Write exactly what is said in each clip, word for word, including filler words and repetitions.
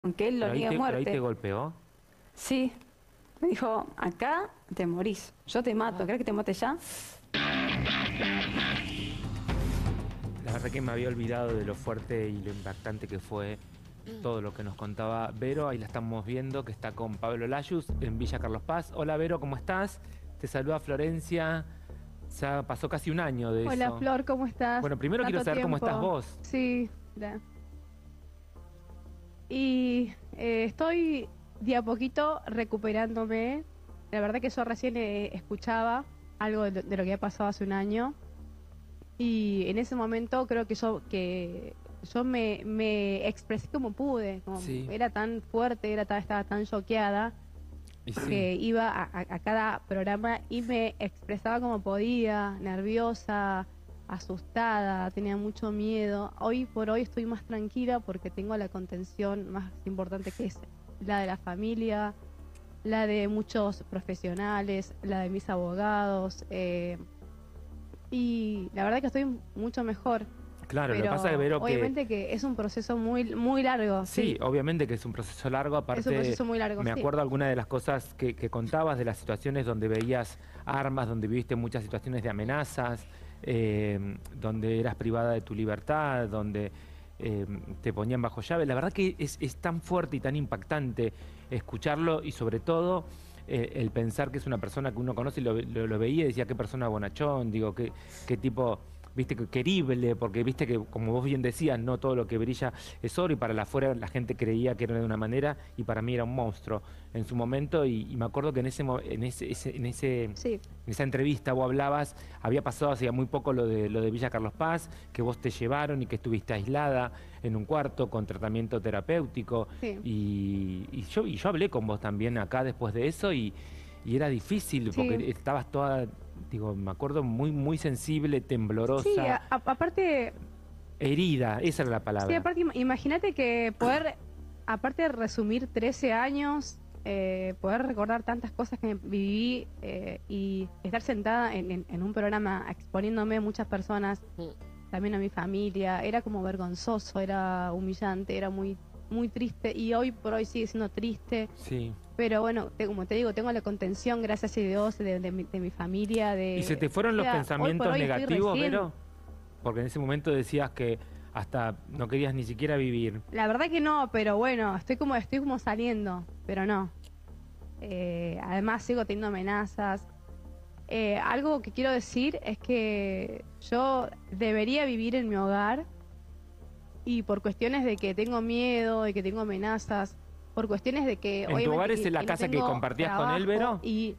Aunque él lo Pero ahí, niega a te, pero ahí muerte. te golpeó. Sí, me dijo, acá te morís, yo te mato, ¿querés que te mate ya? La verdad que me había olvidado de lo fuerte y lo impactante que fue todo lo que nos contaba Vero. Ahí la estamos viendo, que está con Pablo Layuz en Villa Carlos Paz. Hola Vero, ¿cómo estás? Te saluda Florencia. Ya pasó casi un año de Hola eso. Flor, ¿cómo estás? Bueno, primero quiero Tanto saber cómo estás tiempo. vos. Sí, la- y eh, estoy de a poquito recuperándome. La verdad que yo recién eh, escuchaba algo de lo, de lo que había pasado hace un año y en ese momento creo que yo que yo me, me expresé como pude, como Sí, era tan fuerte, era tan, estaba tan choqueada y sí. que iba a, a- a cada programa y me expresaba como podía, nerviosa, asustada, tenía mucho miedo. Hoy por hoy estoy más tranquila porque tengo la contención más importante, que es la de la familia, la de muchos profesionales, la de mis abogados. Eh, y la verdad que estoy mucho mejor. Claro, lo que pasa es, Pero Vero, que obviamente que es un proceso muy, muy largo, sí, sí. obviamente que es un proceso largo. Es un Aparte, proceso muy largo, me sí. acuerdo algunas de las cosas que, que contabas, de las situaciones donde veías armas, donde viviste muchas situaciones de amenazas, eh, donde eras privada de tu libertad, donde eh, te ponían bajo llave. La verdad que es, es tan fuerte y tan impactante escucharlo, y sobre todo eh, el pensar que es una persona que uno conoce y lo, lo- lo veía y decía: qué persona bonachón, digo, qué, qué tipo, viste, que querible, porque viste que, como vos bien decías, no todo lo que brilla es oro, y para la afuera la gente creía que era de una manera y para mí era un monstruo en su momento. Y, y me acuerdo que en ese, mo- en ese, ese- en ese, en Sí, esa entrevista vos hablabas, había pasado hacía muy poco lo de, lo de Villa Carlos Paz, que vos te llevaron y que estuviste aislada en un cuarto con tratamiento terapéutico. sí. Y, y yo, y yo hablé con vos también acá después de eso, y, y era difícil porque Sí, estabas toda, digo, me acuerdo, muy, muy sensible, sí, temblorosa, a- a- aparte, herida, esa era la sí, palabra. aparte, im- imagínate que poder, aparte de resumir trece años, eh, poder recordar tantas cosas que viví eh, y estar sentada en, en- en un programa exponiéndome a muchas personas, también a mi familia, era como vergonzoso, era humillante, era muy, muy triste y hoy por hoy sigue siendo triste. Sí. Pero bueno, te- como te digo, tengo la contención, gracias a Dios, de, de mi, de mi familia, ¿Y se de, te o fueron los sea, hoy por pensamientos hoy estoy negativos, recién. Vero? Porque en ese momento decías que hasta no querías ni siquiera vivir. La verdad que no, pero bueno, estoy como, estoy como saliendo, pero no. Eh, además sigo teniendo amenazas. Eh, algo que quiero decir es que yo debería vivir en mi hogar y por cuestiones de que tengo miedo, de que tengo amenazas, por cuestiones de que ¿En tu hogar obviamente es que, en la que no casa que tengo compartías con él, trabajo Vero? y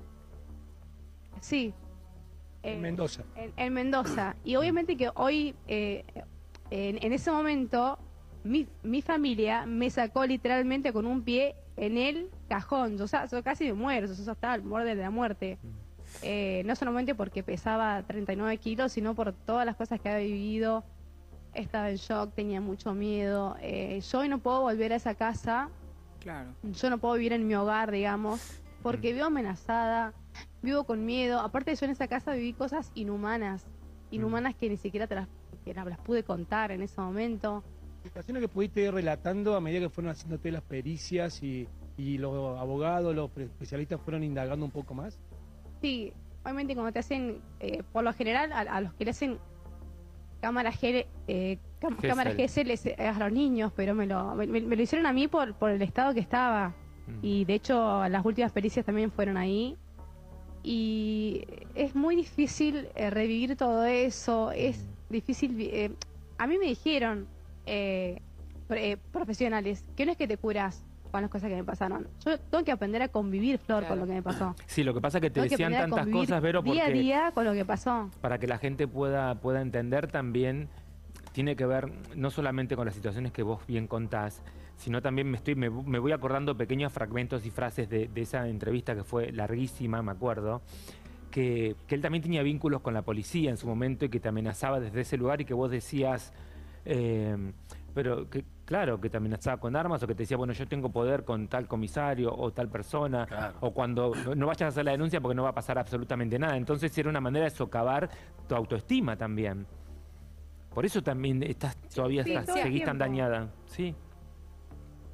sí, En eh, Mendoza. en, en Mendoza. Y obviamente que hoy, eh, en, en ese momento, mi, mi familia me sacó literalmente con un pie en el cajón. Yo, o sea, yo casi me muero, yo, yo estaba al borde de la muerte. Eh, no solamente porque pesaba treinta y nueve kilos, sino por todas las cosas que había vivido. Estaba en shock, tenía mucho miedo. Eh, yo hoy no puedo volver a esa casa, Claro. yo no puedo vivir en mi hogar, digamos, porque vivo amenazada, vivo con miedo. Aparte, yo en esa casa viví cosas inhumanas, inhumanas que ni siquiera te las, que no las pude contar en ese momento. Situaciones que pudiste ir relatando a medida que fueron haciéndote las pericias y, y los abogados, los pre- especialistas fueron indagando un poco más. Sí, obviamente cuando te hacen, eh, por lo general, a, a los que le hacen cámara G, eh, cam- Gesell. cámara G S les- es a los niños, pero me lo, me, me lo hicieron a mí por, por el estado que estaba. Mm. Y de hecho, las últimas pericias también fueron ahí. Y es muy difícil eh, revivir todo eso, es difícil. vi- eh, a mí me dijeron eh, pre- eh, profesionales que no es que te curas con las cosas que me pasaron. Yo tengo que aprender a convivir, Flor, con lo que me pasó. Sí, lo que pasa es que te Tengo que decían aprender a tantas convivir cosas, Vero, día a porque día con lo que pasó. para que la gente pueda, pueda entender también, tiene que ver no solamente con las situaciones que vos bien contás, sino también me, estoy, me, me voy acordando pequeños fragmentos y frases de, de esa entrevista que fue larguísima, me acuerdo, que, que él también tenía vínculos con la policía en su momento y que te amenazaba desde ese lugar, y que vos decías, eh, pero que claro, que te amenazaba con armas, o que te decía, bueno, yo tengo poder con tal comisario o tal persona, Claro. o cuando no, no vayas a hacer la denuncia porque no va a pasar absolutamente nada. Entonces era una manera de socavar tu autoestima también. Por eso también estás, todavía Sí, estás, todo el seguís tan tiempo. dañada. Sí.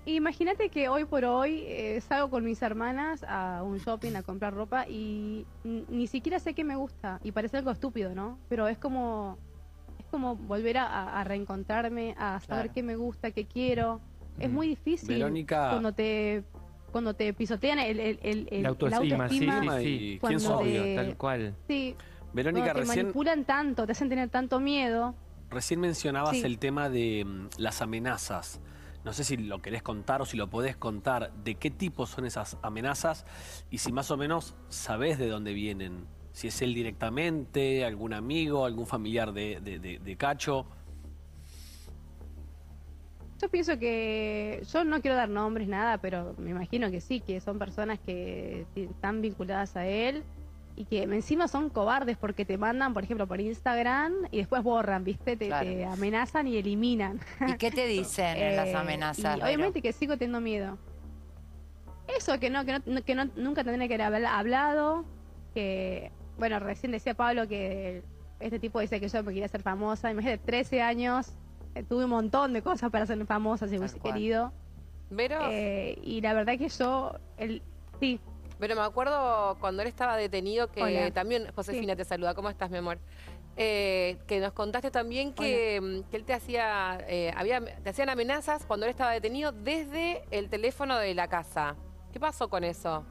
Imagínate que hoy por hoy eh, salgo con mis hermanas a un shopping a comprar ropa y ni siquiera sé qué me gusta. Y parece algo estúpido, ¿no? Pero es como, es como volver a, a reencontrarme, a saber Claro. qué me gusta, qué quiero. Es muy difícil Verónica- cuando te cuando te pisotean el, el, el, el- La autoestima, sí, autoestima, sí, sí. ¿Y quién cuando sos? te- Tal cual. Sí, Verónica, cuando te recién, manipulan tanto, te hacen tener tanto miedo. recién mencionabas Sí. el tema de mm, las amenazas. No sé si lo querés contar o si lo podés contar. ¿De qué tipo son esas amenazas? Y si más o menos sabés de dónde vienen. Si es él directamente, algún amigo, algún familiar de, de- de- de Cacho. Yo pienso que, yo no quiero dar nombres, nada, pero me imagino que sí, que son personas que ti- están vinculadas a él y que encima son cobardes porque te mandan, por ejemplo, por Instagram y después borran, ¿viste? Te, Claro. te amenazan y eliminan. ¿Y qué te dicen en las Eh, amenazas? y Vero? obviamente que sigo teniendo miedo. Eso, que no, que no, que no- nunca tendría que haber hablado, que, bueno, recién decía Pablo que este tipo dice que yo me quería hacer famosa, imagínate, trece años, eh, tuve un montón de cosas para ser famosa si Tal hubiese cual. querido. Vero, Eh, y la verdad que yo, el, sí, pero me acuerdo cuando él estaba detenido que Hola. también, Josefina te saluda, ¿cómo estás, mi amor? Eh, que nos contaste también que, mm, que él te hacía, eh, había, te hacían amenazas cuando él estaba detenido desde el teléfono de la casa. ¿Qué pasó con eso?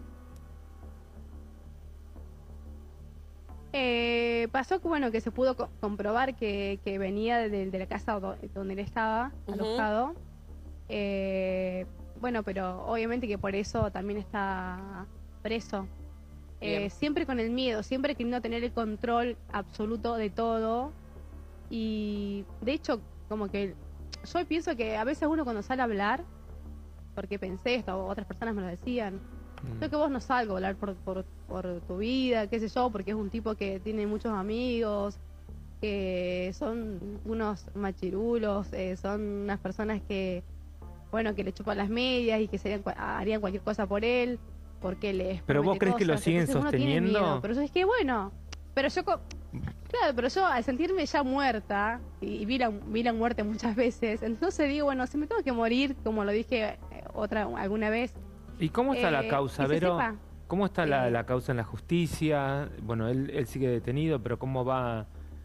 Eh, pasó que bueno que se pudo co- comprobar que, que venía de, de la casa do- donde él estaba Ujú. alojado. Eh, bueno, pero obviamente que por eso también está preso. Eh, Bien. siempre con el miedo, siempre queriendo tener el control absoluto de todo. Y de hecho, como que yo pienso que a veces uno cuando sale a hablar, porque pensé esto, otras personas me lo decían, Mm. creo que vos no salgo a hablar por, por, por tu vida, qué sé yo, porque es un tipo que tiene muchos amigos, que son unos machirulos, eh, son unas personas que, bueno, que le chupan las medias y que serían, cua- harían cualquier cosa por él, porque les ¿Pero vos promete crees que lo cosas. siguen Entonces uno tiene sosteniendo? miedo. Pero yo es que bueno, pero yo, co- claro, pero yo al sentirme ya muerta, y, y vi, la, vi la muerte muchas veces, entonces digo, bueno, si me tengo que morir, como lo dije eh, otra alguna vez, ¿Y cómo está la eh, causa, que se Vero? sepa. ¿Cómo está la, Eh, la causa en la justicia? Bueno, él, él sigue detenido, pero ¿cómo va?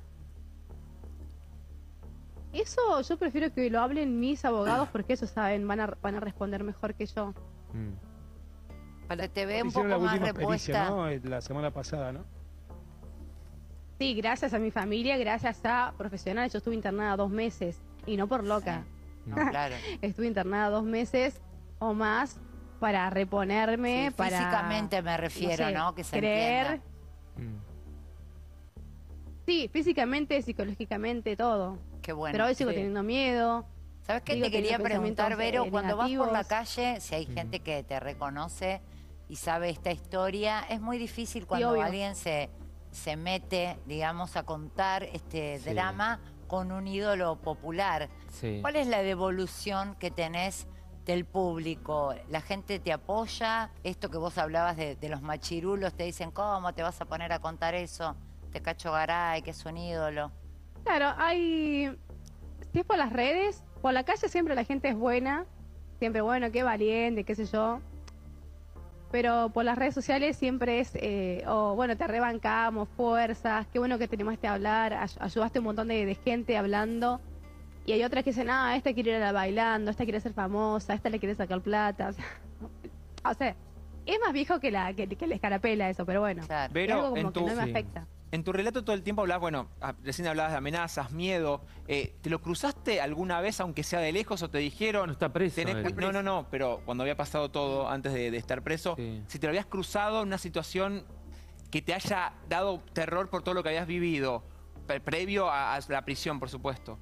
Eso yo prefiero que lo hablen mis abogados porque ellos saben, van a, van a responder mejor que yo. Mm. Se te ve un Hicieron poco la más última pericia, repuesta. ¿no? Eh, La semana pasada, ¿no? Sí, gracias a mi familia, gracias a profesionales. Yo estuve internada dos meses y no por loca. No, claro. Estuve internada dos meses o más para reponerme, Sí, para... físicamente me refiero, sé, ¿no? Que se creer. entienda. Mm. Sí, físicamente, psicológicamente, todo. Qué bueno. Pero hoy sigo Sí. teniendo miedo. ¿Sabes qué sigo te quería teniendo preguntar, pensamientos, Vero? eh, Cuando vas por la negativos. calle, si hay gente que te reconoce y sabe esta historia, es muy difícil cuando obvio. alguien se, se mete, digamos, a contar este Sí. drama con un ídolo popular. Sí. ¿Cuál es la devolución que tenés del público? ¿La gente te apoya? Esto que vos hablabas de, de los machirulos, te dicen, ¿cómo te vas a poner a contar eso? Te Cacho Garay, que es un ídolo. Claro, hay... Si es por las redes, por la calle siempre la gente es buena. Siempre, bueno, qué valiente, qué sé yo. Pero por las redes sociales siempre es, eh, oh, bueno, te rebancamos, fuerzas, qué bueno que te animaste a hablar, ay- ayudaste a un montón de, de gente hablando. Y hay otras que dicen, ah, esta quiere ir a la bailando, esta quiere ser famosa, esta le quiere sacar plata. O sea, o sea, es más viejo que la que, que la escarapela eso, pero bueno. Claro. Es Vero, algo como en que tu, no me Sí. afecta. en tu relato todo el tiempo hablabas, bueno, ah, recién hablabas de amenazas, miedo. Eh, ¿Te lo cruzaste alguna vez, aunque sea de lejos, o te dijeron... No está preso. tenés él. cu- no, no, no, pero cuando había pasado todo antes de, de estar preso, Sí. si te lo habías cruzado en una situación que te haya dado terror por todo lo que habías vivido, pre- previo a, a la prisión, por supuesto.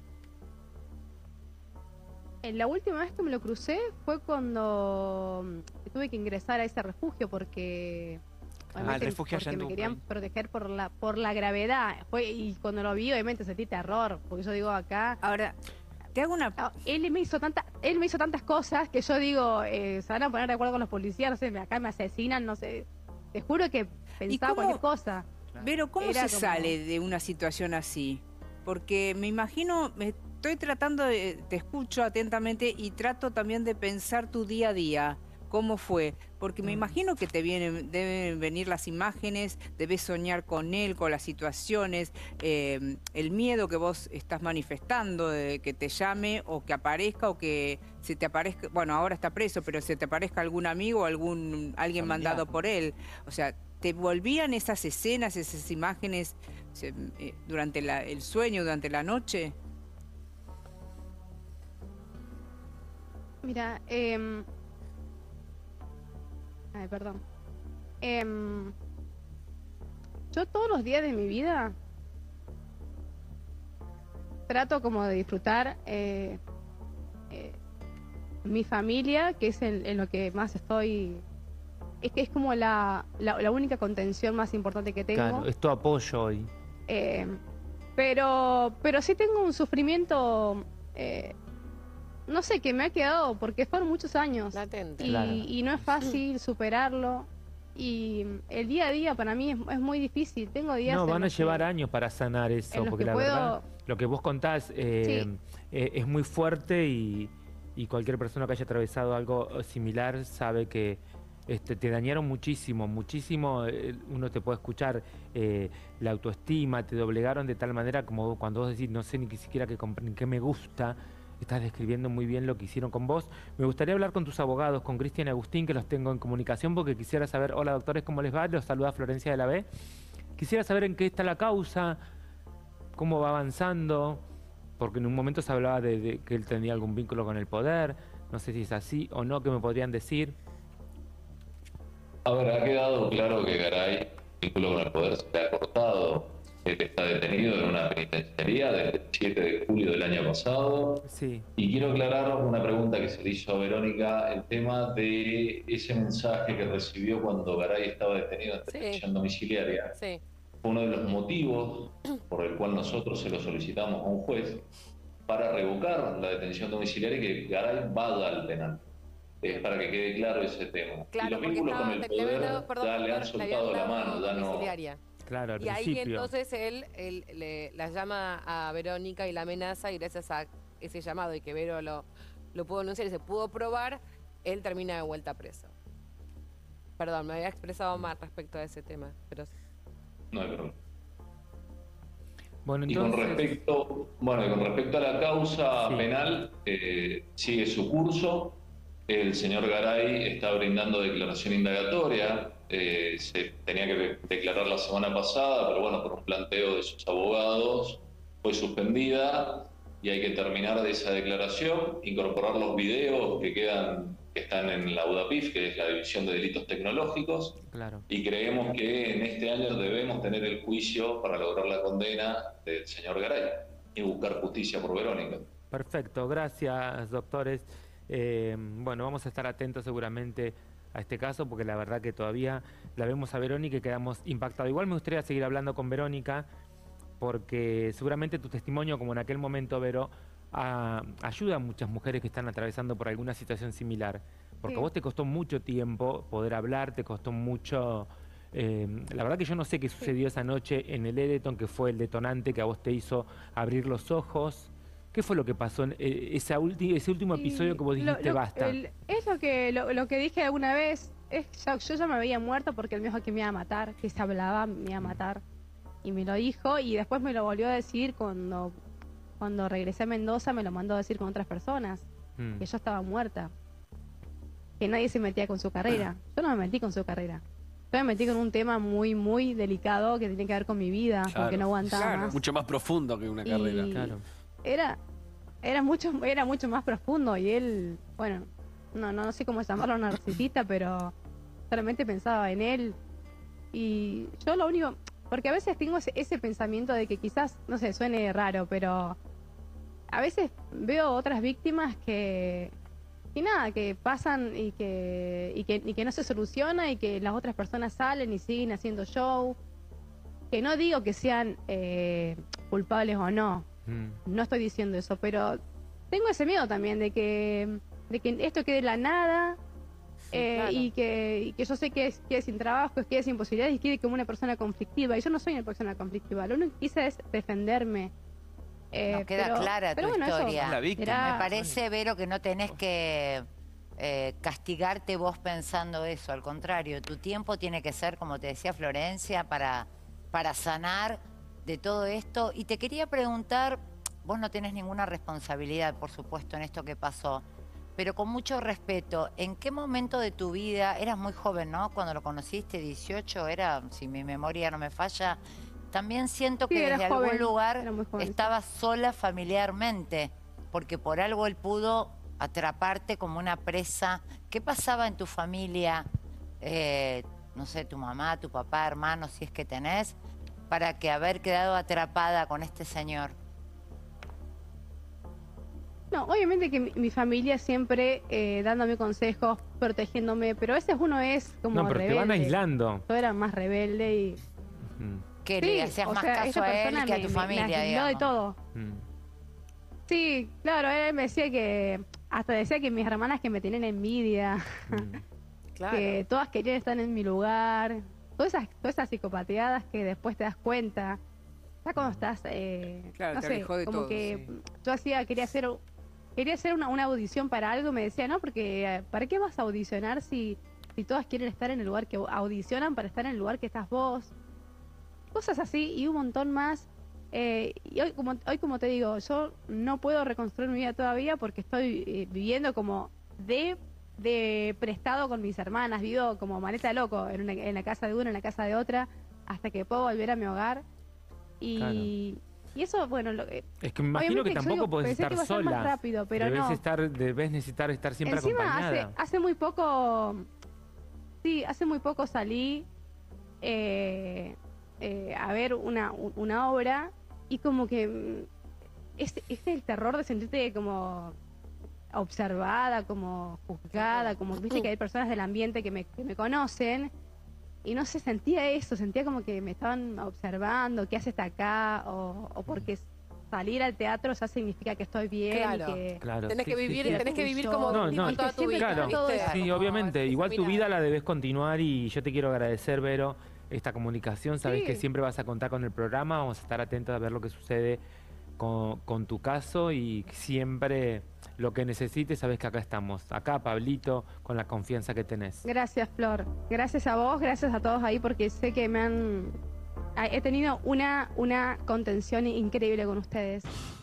Eh, La última vez que me lo crucé fue cuando mm, tuve que ingresar a ese refugio porque, obviamente, refugio allá porque en me tu querían país. proteger por la por la gravedad. Fue, y cuando lo vi, obviamente sentí terror, porque yo digo acá, Ahora, te hago una... ah, él me hizo tanta, él me hizo tantas cosas que yo digo, eh, se van a poner de acuerdo con los policías, no sé, me- acá me asesinan, no sé. Te juro que pensaba cómo- cualquier cosa. Vero, ¿cómo Era se como- sale de una situación así? Porque me imagino, me- estoy tratando de, te escucho atentamente y trato también de pensar tu día a día. ¿Cómo fue? Porque me imagino que te vienen, deben venir las imágenes, debes soñar con él, con las situaciones, eh, el miedo que vos estás manifestando de que te llame o que aparezca o que se te aparezca, bueno, ahora está preso, pero se te aparezca algún amigo o algún alguien Familiar. mandado por él. O sea, ¿te volvían esas escenas, esas imágenes se, eh, durante la, el sueño, durante la noche? Mira, eh... Ay, perdón. Em, yo todos los días de mi vida trato como de disfrutar eh, eh, mi familia, que es en, en lo que más estoy... Es que es como la, la, la única contención más importante que tengo. Claro, es tu apoyo hoy. Eh, pero, pero sí tengo un sufrimiento... Eh, no sé, que me ha quedado, porque fueron muchos años. Latente. Y, Claro. y no es fácil superarlo. Y el día a día para mí es, es muy difícil. Tengo días No, en van a los llevar que- años para sanar en eso, los porque que la puedo- verdad, lo que vos contás eh, Sí. eh, es muy fuerte y, y cualquier persona que haya atravesado algo similar sabe que este, te dañaron muchísimo, muchísimo. eh, Uno te puede escuchar eh, la autoestima, te doblegaron de tal manera como cuando vos decís, no sé ni siquiera qué, comp- ni qué me gusta. Estás describiendo muy bien lo que hicieron con vos. Me gustaría hablar con tus abogados, con Cristian y Agustín, que los tengo en comunicación, porque quisiera saber, hola doctores, ¿cómo les va? Los saluda Florencia de la B. Quisiera saber en qué está la causa, cómo va avanzando, porque en un momento se hablaba de, de que él tenía algún vínculo con el poder. No sé si es así o no, ¿qué me podrían decir? A ver, ha quedado claro que Garay, vínculo con el poder, se le ha cortado. Él está detenido en una penitenciaría desde el siete de julio del año pasado. Sí. Y quiero aclarar una pregunta que se le hizo a Verónica, el tema de ese mensaje que recibió cuando Garay estaba detenido en Sí. detención domiciliaria. Sí. Fue uno de los motivos por el cual nosotros se lo solicitamos a un juez para revocar la detención domiciliaria y que Garay vaya al penal. Es para que quede claro ese tema. Claro, y los porque vínculos con estaba, el le habían poder dado, perdón, ya le han le soltado habían la dado mano, ya no... domiciliaria. Claro, al Y ahí principio. entonces él, él le, la llama a Verónica y la amenaza, y gracias a ese llamado y que Vero lo, lo pudo denunciar y se pudo probar, él termina de vuelta preso. Perdón, me había expresado mal respecto a ese tema, pero No hay problema. Bueno, Y con entonces, respecto, bueno, y con respecto a la causa Sí. penal, eh, sigue su curso. El señor Garay está brindando declaración indagatoria. Eh, se tenía que de- declarar la semana pasada, pero bueno, por un planteo de sus abogados fue suspendida y hay que terminar de esa declaración, incorporar los videos que quedan, que están en la UDAPIF, que es la División de Delitos Tecnológicos. claro. Y creemos que en este año debemos tener el juicio para lograr la condena del señor Garay y buscar justicia por Verónica. Perfecto, gracias doctores. Eh, bueno, vamos a estar atentos seguramente a este caso porque la verdad que todavía la vemos a Verónica y quedamos impactados. Igual me gustaría seguir hablando con Verónica porque seguramente tu testimonio, como en aquel momento, Vero, a- ayuda a muchas mujeres que están atravesando por alguna situación similar. Porque Sí. a vos te costó mucho tiempo poder hablar, te costó mucho... eh, la verdad que yo no sé qué sucedió esa noche en el Edeton, que fue el detonante que a vos te hizo abrir los ojos. ¿Qué fue lo que pasó en eh, esa ulti- ese último episodio Y que vos lo- dijiste lo- basta? el- es lo que, lo, lo que dije alguna vez. Es, ya- yo ya me había muerto porque él me dijo que me iba a matar, que se hablaba, me iba a matar. Y me lo dijo y después me lo volvió a decir cuando, cuando regresé a Mendoza, me lo mandó a decir con otras personas, Mm. que yo estaba muerta. Que nadie se metía con su carrera. Yo no me metí con su carrera. Yo me metí con un tema muy, muy delicado que tiene que ver con mi vida, Claro. porque no aguantaba Claro. más. Mucho más profundo que una Y- carrera. Claro. Era, era mucho, era mucho más profundo y él, bueno, no, no sé cómo llamarlo narcisista, pero solamente pensaba en él. Y yo lo único, porque a veces tengo ese, ese pensamiento de que quizás, no sé, suene raro, pero a veces veo otras víctimas que, y nada, que pasan y que, y que, y que no se soluciona y que las otras personas salen y siguen haciendo show. Que no digo que sean eh, culpables o no, Mm. no estoy diciendo eso, pero tengo ese miedo también de que, de que esto quede de la nada eh, claro. y, que, y que yo sé que es, quede sin trabajo, que quede sin posibilidades y quede como una persona conflictiva. Y yo no soy una persona conflictiva, lo único que quise es defenderme Eh, No queda pero- clara pero tu bueno, eso historia. La víctima. era- Me parece, Vero, que no tenés que eh, castigarte vos pensando eso. Al contrario, tu tiempo tiene que ser, como te decía Florencia, para, para sanar de todo esto. Y te quería preguntar, vos no tenés ninguna responsabilidad, por supuesto, en esto que pasó, pero con mucho respeto, ¿en qué momento de tu vida, eras muy joven, ¿no? Cuando lo conociste, dieciocho, era, si mi memoria no me falla, también siento Sí, que era desde joven, algún lugar era muy joven, sí. estabas sola familiarmente, porque por algo él pudo atraparte como una presa. ¿Qué pasaba en tu familia, eh, no sé, tu mamá, tu papá, hermanos, si es que tenés, para que haber quedado atrapada con este señor? No, obviamente que mi, mi familia siempre eh, dándome consejos, protegiéndome, pero a veces uno es como No, pero rebelde. te van aislando. Yo era más rebelde y... Mm, Que Sí, le hacías o más sea, caso esa a él persona que a me- tu me- familia, me aisló de digamos. todo. mm. Sí, claro, él me decía que... Hasta decía que mis hermanas que me tienen envidia, Claro. que todas querían estar en mi lugar. Todas esas, todas esas psicopateadas que después te das cuenta. Ya cuando estás... Eh, Claro, no te sé, alejó de como todo, que sí. yo hacía, quería hacer... Quería hacer una, una audición para algo, me decía, no, porque eh, ¿para qué vas a audicionar si, si todas quieren estar en el lugar que audicionan para estar en el lugar que estás vos? Cosas así y un montón más. Eh, y hoy como, hoy, como te digo, yo no puedo reconstruir mi vida todavía porque estoy eh, viviendo como de, de prestado con mis hermanas, vivo como maleta de loco en, una- en la casa de una, en la casa de otra, hasta que puedo volver a mi hogar. Y, y eso, bueno, lo, eh, Es que me imagino Obviamente, que yo tampoco digo, podés pensé estar que iba a ser más sola. rápido, pero debes, no. estar, debes necesitar estar siempre encima hace, acompañada. hace muy poco, sí, hace muy poco salí eh, eh, a ver una, u- una obra y como que mm, es, es el terror de sentirte como observada, como juzgada, como viste que hay personas del ambiente que me, que me conocen y no sé, sentía eso, sentía como que me estaban observando, qué haces acá o, o porque salir al teatro ya significa que estoy bien Claro. y que... Claro, Tenés sí, que sí, vivir, sí. tenés que vivir como No, víctima no, toda tu vida. claro, ¿viste? sí, Como obviamente. esa Igual tu mirada. vida la debes continuar y yo te quiero agradecer, Vero, esta comunicación. Sabes Sí. que siempre vas a contar con el programa, vamos a estar atentos a ver lo que sucede con, con tu caso y siempre lo que necesites, sabes que acá estamos. Acá, Pablito, con la confianza que tenés. Gracias, Flor. Gracias a vos, gracias a todos ahí, porque sé que me han... He tenido una, una contención increíble con ustedes.